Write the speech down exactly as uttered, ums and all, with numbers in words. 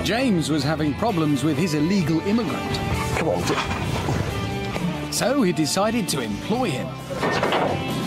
James was having problems with his illegal immigrant. Come on. So he decided to employ him.